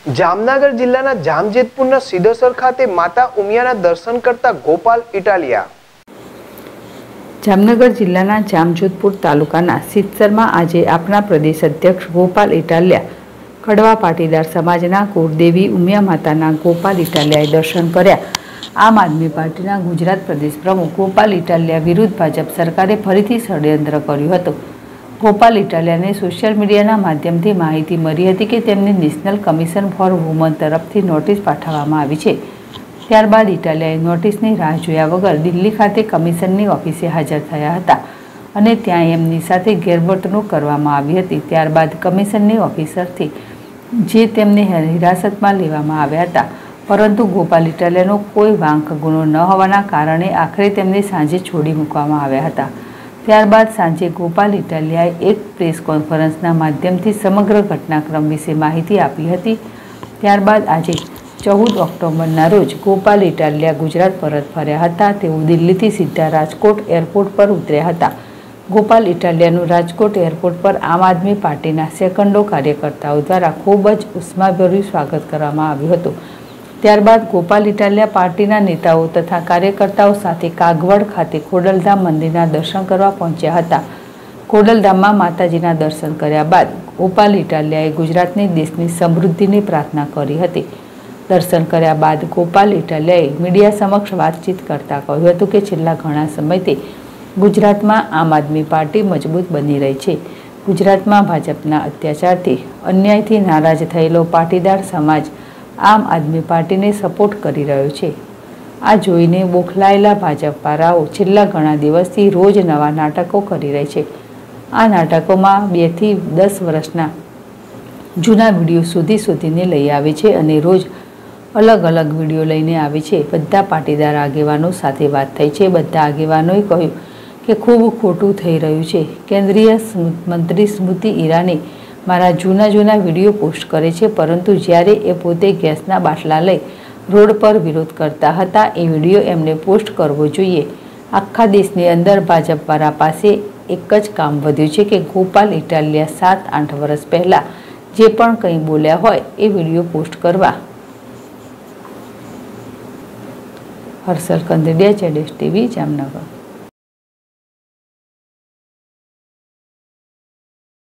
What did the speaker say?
જામનગર જિલ્લાના જામજેતપુરના સિદ્ધસર ખાતે માતા ઉમિયાના દર્શન કરતા ગોપાલ ઇટાલિયા। જામનગર જિલ્લાના જામજોધપુર તાલુકાના સિદ્ધસરમાં આજે આપના પ્રદેશ અધ્યક્ષ ગોપાલ ઇટાલિયા કડવા પાટીદાર સમાજના કુળદેવી ઉમિયા માતાના ગોપાલ ઇટાલિયાએ દર્શન કર્યા। આમ આદમી પાર્ટીના ગુજરાત પ્રદેશ પ્રમુખ ગોપાલ ઇટાલિયા વિરુદ્ધ ભાજપ સરકારે ફરીથી ષડયંત્ર કર્યું હતું। ગોપાલ ઇટાલિયાને સોશિયલ મીડિયાના માધ્યમથી માહિતી મળી હતી કે તેમને નેશનલ કમિશન ફોર વુમન તરફથી નોટિસ પાઠવવામાં આવી છે। ત્યારબાદ ઇટાલિયાએ નોટિસની રાહ જોયા વગર દિલ્હી ખાતે કમિશનની ઓફિસે હાજર થયા હતા અને ત્યાં એમની સાથે ગેરવર્તણૂક કરવામાં આવી હતી। ત્યારબાદ કમિશનની ઓફિસરથી જે તેમને હિરાસતમાં લેવામાં આવ્યા હતા, પરંતુ ગોપાલ ઇટાલિયાનો કોઈ વાંક ગુનો ન હોવાના કારણે આખરે તેમને સાંજે છોડી મૂકવામાં આવ્યા હતા। ત્યારબાદ સાંજે ગોપાલ ઇટાલિયાએ એક પ્રેસ કોન્ફરન્સના માધ્યમથી સમગ્ર ઘટનાક્રમ વિશે માહિતી આપી હતી। ત્યારબાદ આજે 14 ઓક્ટોબરના રોજ ગોપાલ ઇટાલિયા ગુજરાત પરત ફર્યા હતા। તેઓ દિલ્હીથી સીધા રાજકોટ એરપોર્ટ પર ઉતર્યા હતા। ગોપાલ ઇટાલિયાનું રાજકોટ એરપોર્ટ પર આમ આદમી પાર્ટીના સેકન્ડો કાર્યકર્તાઓ દ્વારા ખૂબ જ ઉષ્માભર્યું સ્વાગત કરવામાં આવ્યું હતું। ત્યારબાદ ગોપાલ ઇટાલિયા પાર્ટીના નેતાઓ તથા કાર્યકર્તાઓ સાથે કાગવડ ખાતે ખોડલધામ મંદિરના દર્શન કરવા પહોંચ્યા હતા। ખોડલધામમાં માતાજીના દર્શન કર્યા બાદ ગોપાલ ઇટાલિયાએ ગુજરાતની દેશની સમૃદ્ધિની પ્રાર્થના કરી હતી। દર્શન કર્યા બાદ ગોપાલ ઇટાલિયાએ મીડિયા સમક્ષ વાતચીત કરતા કહ્યું હતું કે છેલ્લા ઘણા સમયથી ગુજરાતમાં આમ આદમી પાર્ટી મજબૂત બની રહી છે। ગુજરાતમાં ભાજપના અત્યાચારથી અન્યાયથી નારાજ થયેલો પાટીદાર સમાજ આમ આદમી પાર્ટીને સપોર્ટ કરી રહ્યો છે। આ જોઈને બોખલાયેલા ભાજપવાળાઓ છેલ્લા ઘણા દિવસથી રોજ નવા નાટકો કરી રહી છે। આ નાટકોમાં 2 થી 10 વર્ષના જૂના વિડીયો શોધીને લઈ આવે છે અને રોજ અલગ અલગ વિડીયો લઈને આવે છે। બધા પાટીદાર આગેવાનો સાથે વાત થઈ છે। બધા આગેવાનોએ કહ્યું કે ખૂબ ખોટું થઈ રહ્યું છે। કેન્દ્રીય મંત્રી સ્મૃતિ ઈરાની મારા જૂના વિડીયો પોસ્ટ કરે છે, પરંતુ જ્યારે એ પોતે ગેસના બાટલા લઈ રોડ પર વિરોધ કરતા હતા એ વિડીયો એમને પોસ્ટ કરવો જોઈએ। આખા દેશની અંદર ભાજપવાળા પાસે એક જ કામ વધ્યું છે કે ગોપાલ ઇટાલિયા 7-8 વર્ષ પહેલાં જે પણ કંઈ બોલ્યા હોય એ વિડીયો પોસ્ટ કરવા। હર્ષલ કંદડિયા, ZSTV, જામનગર।